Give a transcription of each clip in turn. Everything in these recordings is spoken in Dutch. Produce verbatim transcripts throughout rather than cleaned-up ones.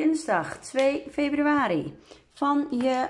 dinsdag twee februari. Van je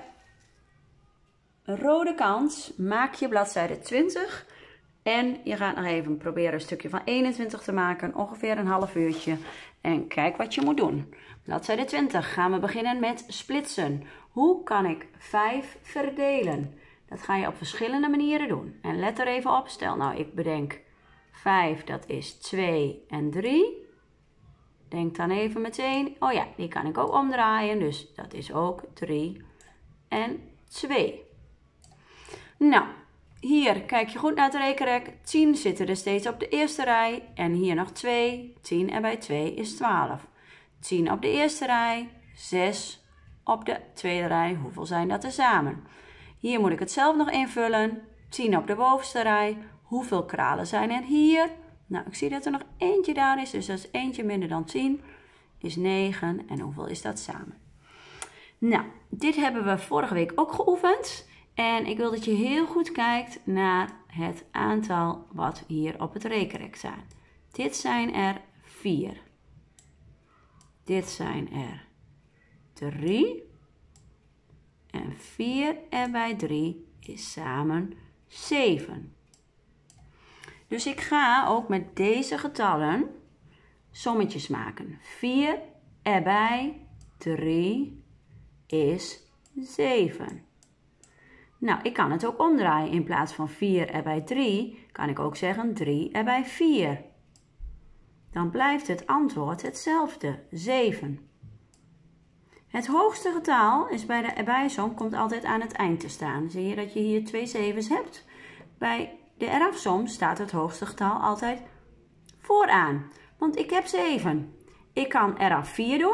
rode kant maak je bladzijde twintig. En je gaat nog even proberen een stukje van eenentwintig te maken. Ongeveer een half uurtje. En kijk wat je moet doen. Bladzijde twintig gaan we beginnen met splitsen. Hoe kan ik vijf verdelen? Dat ga je op verschillende manieren doen. En let er even op. Stel nou ik bedenk vijf, dat is twee en drie. Denk dan even meteen, oh ja, die kan ik ook omdraaien. Dus dat is ook drie en twee. Nou, hier kijk je goed naar het rekenrek. tien zitten er steeds op de eerste rij. En hier nog twee. tien en bij twee is twaalf. tien op de eerste rij. zes op de tweede rij. Hoeveel zijn dat er samen? Hier moet ik het zelf nog invullen. tien op de bovenste rij. Hoeveel kralen zijn er hier? Nou, ik zie dat er nog eentje daar is. Dus dat is eentje minder dan tien. Is negen. En hoeveel is dat samen? Nou, dit hebben we vorige week ook geoefend. En ik wil dat je heel goed kijkt naar het aantal wat hier op het rekenrek staat. Dit zijn er vier. Dit zijn er drie. En vier en bij drie is samen zeven. Dus ik ga ook met deze getallen sommetjes maken. vier erbij drie is zeven. Nou, ik kan het ook omdraaien. In plaats van vier erbij drie kan ik ook zeggen drie erbij vier. Dan blijft het antwoord hetzelfde, zeven. Het hoogste getal is bij de erbijsom komt altijd aan het eind te staan. Zie je dat je hier twee zevens hebt? Bij de erafsom staat het hoogste getal altijd vooraan. Want ik heb zeven. Ik kan eraf vier doen.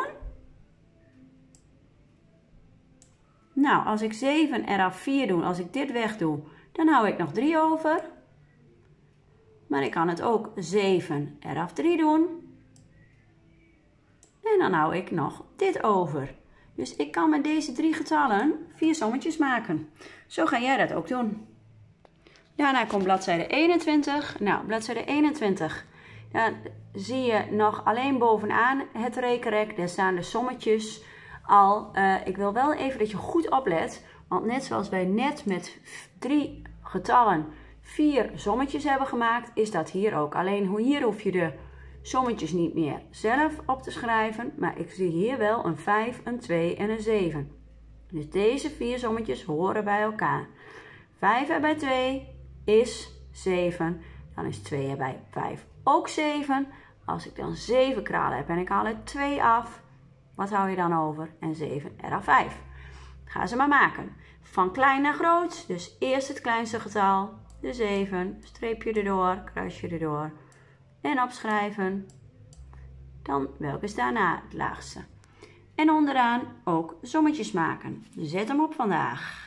Nou, als ik zeven eraf vier doe, als ik dit wegdoe, dan hou ik nog drie over. Maar ik kan het ook zeven eraf drie doen. En dan hou ik nog dit over. Dus ik kan met deze drie getallen vier sommetjes maken. Zo ga jij dat ook doen. Daarna komt bladzijde eenentwintig. Nou, bladzijde eenentwintig. Dan zie je nog alleen bovenaan het rekenrek. Daar staan de sommetjes al. Uh, ik wil wel even dat je goed oplet. Want net zoals wij net met drie getallen vier sommetjes hebben gemaakt, is dat hier ook. Alleen hier hoef je de sommetjes niet meer zelf op te schrijven. Maar ik zie hier wel een vijf, een twee en een zeven. Dus deze vier sommetjes horen bij elkaar. vijf erbij twee is zeven. Dan is twee erbij vijf ook zeven. Als ik dan zeven kralen heb en ik haal er twee af, wat hou je dan over? En zeven eraf vijf. Ga ze maar maken. Van klein naar groot. Dus eerst het kleinste getal, de zeven. Streepje erdoor, kruisje erdoor. En opschrijven. Dan welke is daarna het laagste. En onderaan ook sommetjes maken. Zet hem op vandaag.